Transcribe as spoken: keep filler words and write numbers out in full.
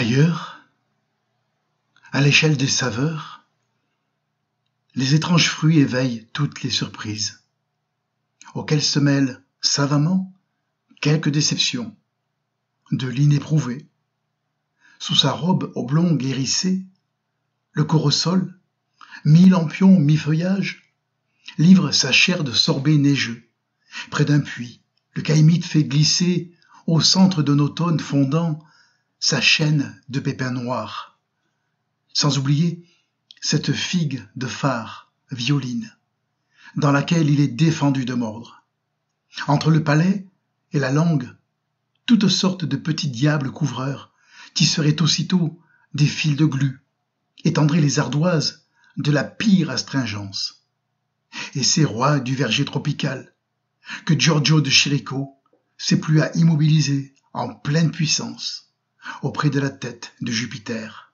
Ailleurs, à l'échelle des saveurs, les étranges fruits éveillent toutes les surprises, auxquelles se mêlent savamment quelques déceptions, de l'inéprouvé. Sous sa robe oblongue hérissée, le corosol, mi-lampion, mi-feuillage, livre sa chair de sorbet neigeux. Près d'un puits, le caïmite fait glisser, au centre d'un automne fondant, sa chaîne de pépins noirs. Sans oublier cette figue de phare, violine, dans laquelle il est défendu de mordre. Entre le palais et la langue, toutes sortes de petits diables couvreurs tisseraient aussitôt des fils de glu, étendraient les ardoises de la pire astringence. Et ces rois du verger tropical, que Giorgio de Chirico s'est plu à immobiliser en pleine puissance auprès de la tête de Jupiter.